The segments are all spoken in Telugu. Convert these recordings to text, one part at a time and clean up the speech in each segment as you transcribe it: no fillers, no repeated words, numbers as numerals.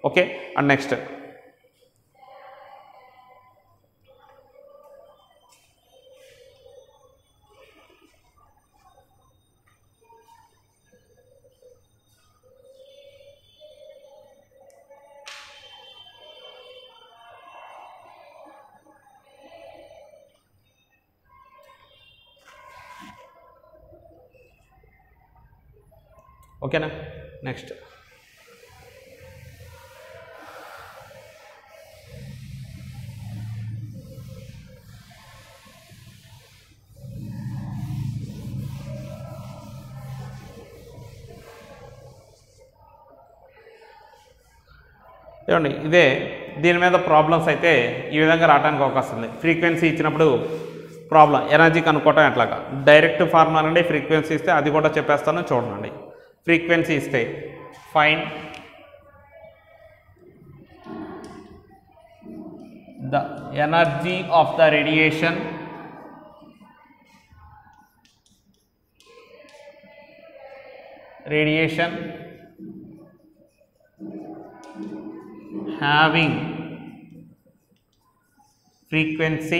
ఓకే. అండ్ నెక్స్ట్ ఓకేనా. నెక్స్ట్ ఏమండి, ఇదే దీని మీద ప్రాబ్లమ్స్ అయితే ఈ విధంగా రావడానికి అవకాశం ఉంది. ఫ్రీక్వెన్సీ ఇచ్చినప్పుడు ప్రాబ్లం ఎనర్జీ కనుక్కోవటం ఎట్లాగా, డైరెక్ట్ ఫార్ములా నుండి ఫ్రీక్వెన్సీ ఇస్తే అది కూడా చెప్పేస్తాను చూడండి. ఫ్రీక్వెన్సీ ఇస్తే find the energy of the radiation having frequency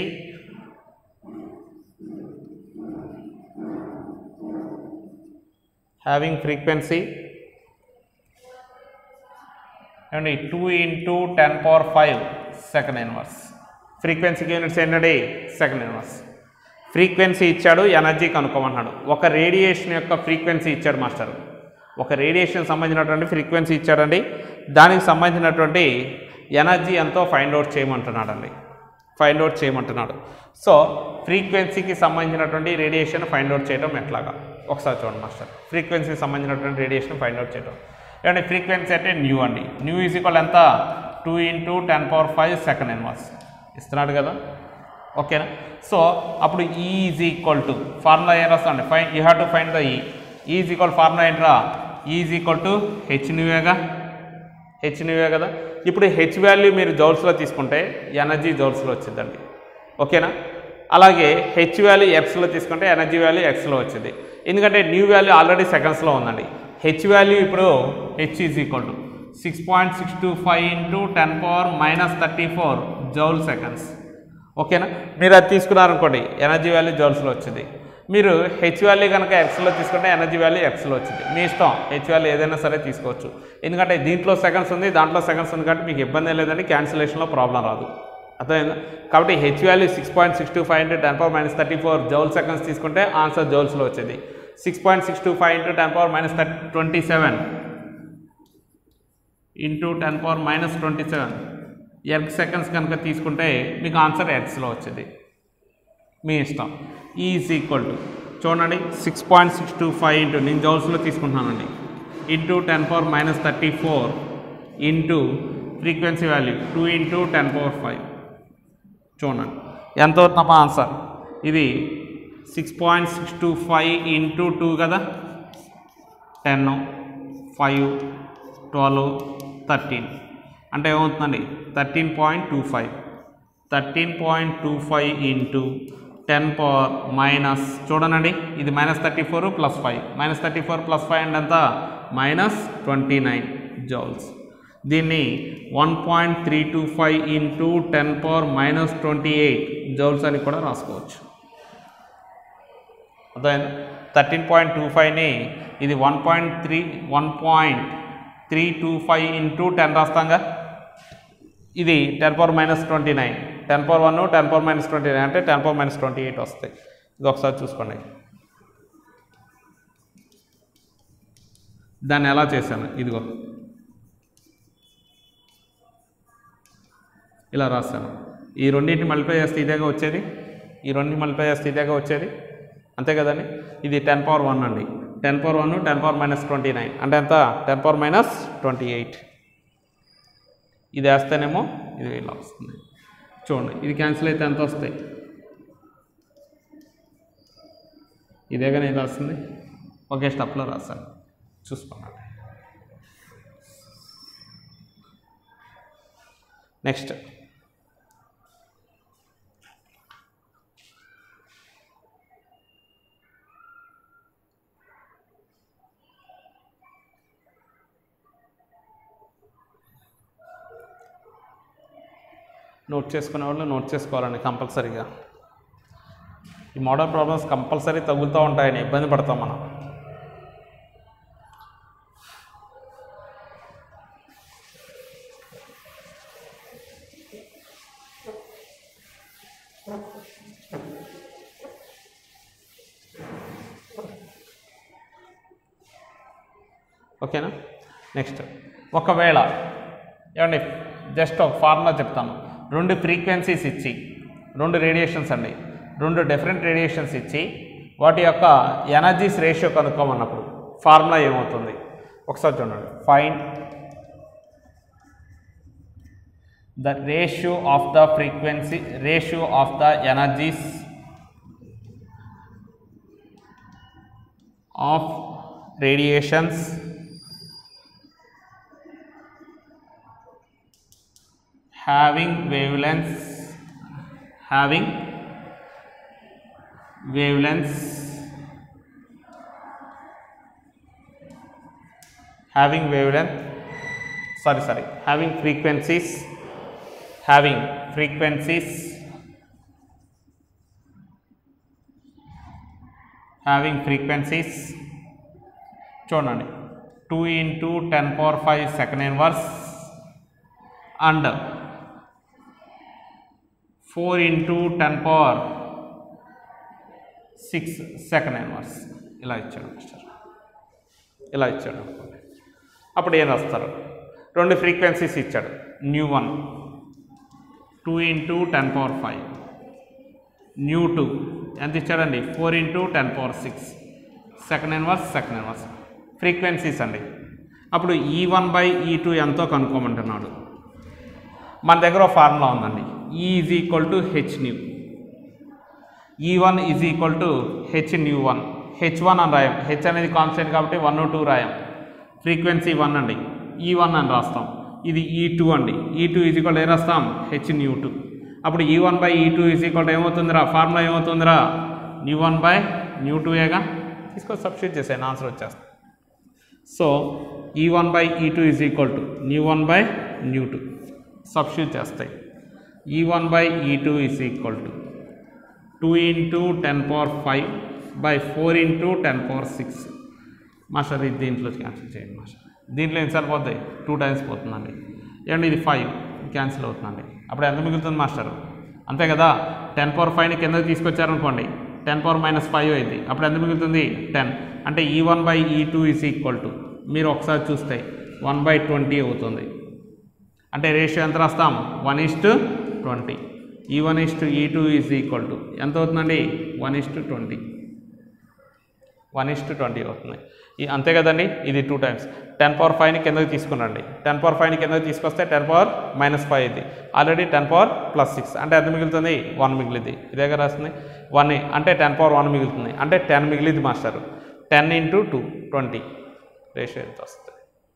and 2 into 10 power 5 second inverse. ఫ్రీక్వెన్సీకి యూనిట్స్ ఏంటండి? Second inverse. ఫ్రీక్వెన్సీ ఇచ్చాడు, ఎనర్జీ కనుక్కోమన్నాడు. ఒక రేడియేషన్ యొక్క ఫ్రీక్వెన్సీ ఇచ్చాడు మాస్టర్. ఒక రేడియేషన్ సంబంధించినటువంటి ఫ్రీక్వెన్సీ ఇచ్చాడండి, దానికి సంబంధించినటువంటి ఎనర్జీ ఎంతో ఫైండ్ అవుట్ చేయమంటున్నాడు. సో ఫ్రీక్వెన్సీకి సంబంధించినటువంటి రేడియేషన్ ఫైండ్ అవుట్ చేయడం ఎట్లాగా ఒకసారి చూడండి మాస్టర్. ఫ్రీక్వెన్సీకి సంబంధించినటువంటి రేడియేషన్ ఫైండ్ అవుట్ చేయడం ఏమంటే, ఫ్రీక్వెన్సీ అంటే న్యూ అండి. న్యూ ఈజ్ ఈక్వల్ ఎంత? 2 into 10 power 5 సెకండ్ ఇన్వర్స్ ఇస్తున్నాడు కదా, ఓకేనా. సో అప్పుడు ఈ ఈజ్ ఈక్వల్ టు ఫార్ములా ఏం రాస్తాండి? You have to find the E is equal formula ఏంట్రా? ఈజ్ ఈక్వల్ టు హెచ్ న్యూవే కదా. ఇప్పుడు హెచ్ వాల్యూ మీరు జౌల్స్లో తీసుకుంటే ఎనర్జీ జౌల్స్లో వచ్చిందండి, ఓకేనా. అలాగే హెచ్ వాల్యూ ఎక్స్లో తీసుకుంటే ఎనర్జీ వాల్యూ ఎక్స్లో వచ్చింది. ఎందుకంటే న్యూ వాల్యూ ఆల్రెడీ సెకండ్స్లో ఉందండి. హెచ్ వాల్యూ ఇప్పుడు h is equal to 6.625 into 10 power minus 34 joule seconds, ఓకేనా. మీరు అది తీసుకున్నారనుకోండి, ఎనర్జీ వాల్యూ జౌల్స్లో వచ్చింది. మీరు హెచ్ వాల్యూ కనుక ఎక్స్లో తీసుకుంటే ఎనర్జీ వాల్యూ ఎక్స్లో వచ్చింది. మీ ఇష్టం, హెచ్ వాల్యూ ఏదైనా సరే తీసుకోవచ్చు. ఎందుకంటే దీంట్లో సెకండ్స్ ఉంది, దాంట్లో సెకండ్స్ ఉంది కాబట్టి మీకు ఇబ్బంది లేదండి, క్యాన్సిలేషన్లో ప్రాబ్లం రాదు, అర్థమైందా. కాబట్టి h value 6.625 into 10 power minus 34 joule seconds తీసుకుంటే ఆన్సర్ జౌల్స్లో వచ్చింది. 6.625 into 10 power minus 27 into 10 power minus 27 erg seconds కనుక తీసుకుంటే మీకు ఆన్సర్ ఎక్స్లో వచ్చింది. మీ ఇష్టం. ఈజ్ ఈక్వల్ టు చూడండి 6.625 ఇంటూ నేను జౌల్స్లో తీసుకుంటున్నానండి into 10 power minus 34 into frequency value 2 into 10 power 5 చూడండి ఎంత అవుతుందమ్మా ఆన్సర్. ఇది 6.625 ఇంటూ 2 కదా, 10 5 12 13 అంటే ఏమవుతుందండి 13.25 ఇంటూ 10 power మైనస్ చూడనండి ఇది -34 + 5 -34 + 5 అంటే ఎంత -29 జౌల్స్. దీన్ని 1.325 ఇంటూ 10 power -28 జౌల్స్ అని కూడా రాసుకోవచ్చు. అదే 13.25ని ఇది 1.325 ఇంటూ 10 రాస్తాంగా, ఇది 10 power -29 10 power 1 10 power -29 అంటే 10 power -28 వస్తాయి. ఇది ఒకసారి చూసుకోండి. దాన్ని ఎలా చేశాను, ఇదిగో ఇలా రాశాను. ఈ రెండింటిని మల్టిప్లై చేస్తే ఇదేగా వచ్చేది, ఈ రెండింటిని మల్టిప్లై చేస్తే ఇదేగా వచ్చేది, అంతే కదండి. ఇది 10 power 1 అండి, 10 power 1 10 power -29 అంటే ఎంత 10 power -28. ఇది వేస్తేనేమో ఇది ఇలా వస్తుంది. చూడండి ఇది క్యాన్సిల్ అయితే ఎంత వస్తాయి, ఇదేగా నేను రాస్తుంది, ఒకే స్టెప్లో రాస్తాను చూసుకున్నాను. నెక్స్ట్ నోట్ చేసుకునే వాళ్ళు నోట్ చేసుకోవాలండి కంపల్సరీగా. ఈ మోడల్ ప్రాబ్లమ్స్ కంపల్సరీ తగులుతూ ఉంటాయని ఇబ్బంది పడతాం మనం. ఓకేనా. నెక్స్ట్ ఒకవేళ ఏమండి జస్ట్ ఒక ఫార్ములా చెప్తాను. 2 ఫ్రీక్వెన్సీస్ ఇచ్చి 2 రేడియేషన్స్ అండి, 2 డిఫరెంట్ రేడియేషన్స్ ఇచ్చి వాటి యొక్క ఎనర్జీస్ రేషియో కనుక్కోమన్నప్పుడు ఫార్ములా ఏమవుతుంది ఒకసారి చూడండి. Find the ratio of the frequency ratio of the energies of radiations having wavelengths having frequencies చూడండి 2 × 10⁵ second inverse and 4 × 10⁶ second inverse ఇలా ఇచ్చాడు మాస్టర్, ఇలా ఇచ్చాడు అనుకోండి. అప్పుడు ఏం రాస్తారు? 2 ఫ్రీక్వెన్సీస్ ఇచ్చాడు. ν1 2 × 10⁵, ν2 ఎంత ఇచ్చాడండి 4 × 10⁶, సెకండ్ ఇన్వర్స్ ఫ్రీక్వెన్సీస్ అండి. అప్పుడు E1/E2 ఎంతో కనుక్కోమంటున్నాడు. మన దగ్గర ఒక ఫార్ములా ఉందండి, E = hν, E1 = hν1, h1 అని రాయం, h అనేది కాన్స్టెంట్ కాబట్టి 1 2 రాయం, ఫ్రీక్వెన్సీ 1 అండి, E1 అని రాస్తాం. ఇది E2 అండి, E2 ఏం రాస్తాం hν2. అప్పుడు E1/E2 ఏమవుతుందిరా, ఫార్ములా ఏమవుతుందిరా ν1/ν2ఏగా, తీసుకొని సబ్స్టిట్యూట్ చేసాను ఆన్సర్ వచ్చేస్తుంది. సో E1/E2 ν1/ν2 సబ్స్టిట్యూట్ చేస్తాయి. E1/E2 2 × 10⁵/4 × 10⁶. మాస్టర్ ఇది దీంట్లో క్యాన్సిల్ చేయండి మాస్టర్. దీంట్లో ఎన్నిసార్లు పోతాయి? 2 టైమ్స్ పోతుందండి. ఏమండి ఇది 5 క్యాన్సిల్ అవుతుందండి. అప్పుడు ఎంత మిగులుతుంది మాస్టర్? అంతే కదా, 10⁵ కిందకి తీసుకొచ్చారనుకోండి 10⁻⁻5 అయింది. అప్పుడు ఎంత మిగులుతుంది? 10. అంటే E1/E2 మీరు ఒకసారి చూస్తే 1/20 అవుతుంది. అంటే రేషియో ఎంత రాస్తాం? 1:20. E1:E2 ఎంత అవుతుందండి? 1:20. 1:20 అవుతుంది. అంతే కదండి. ఇది 2 టైమ్స్ 10⁵ కిందకి తీసుకున్నాండి. 10⁵ కిందకి తీసుకొస్తే 10⁻⁻5 అయింది. ఆల్రెడీ 10⁻+6 అంటే ఎంత మిగులుతుంది? 1 మిగిలింది. ఇదేగా రాస్తుంది 1 అంటే 10⁻1 మిగులుతుంది. అంటే 10 మిగిలింది మాస్టర్. 10 × 2 20 రేషియో ఎంత వస్తుంది?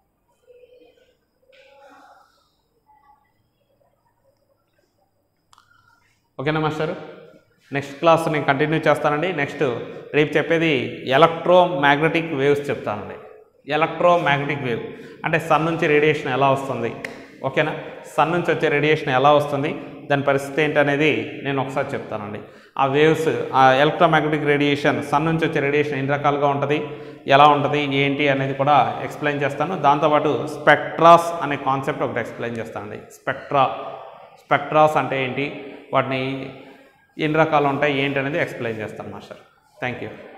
ఓకేనా మాస్టర్? నెక్స్ట్ క్లాస్ నేను కంటిన్యూ చేస్తానండి. నెక్స్ట్ రేపు చెప్పేది ఎలక్ట్రోమాగ్నెటిక్ వేవ్స్ చెప్తానండి. ఎలక్ట్రోమాగ్నెటిక్ వేవ్ అంటే సన్ నుంచి రేడియేషన్ ఎలా వస్తుంది, ఓకేనా? సన్ నుంచి వచ్చే రేడియేషన్ ఎలా వస్తుంది, దాని పరిస్థితి ఏంటనేది నేను ఒకసారి చెప్తానండి. ఆ వేవ్స్, ఆ ఎలక్ట్రోమాగ్నెటిక్ రేడియేషన్, సన్ నుంచి వచ్చే రేడియేషన్ ఎన్ని రకాలుగా ఉంటుంది, ఎలా ఉంటుంది, ఏంటి అనేది కూడా ఎక్స్ప్లెయిన్ చేస్తాను. దాంతోపాటు స్పెక్ట్రాస్ అనే కాన్సెప్ట్ ఒకటి ఎక్స్ప్లెయిన్ చేస్తానండి. స్పెక్ట్రాస్ అంటే ఏంటి, వాటిని ఎన్ని రకాలు ఉంటాయి ఏంటి అనేది ఎక్స్ప్లెయిన్ చేస్తాను మాస్టర్. Thank you.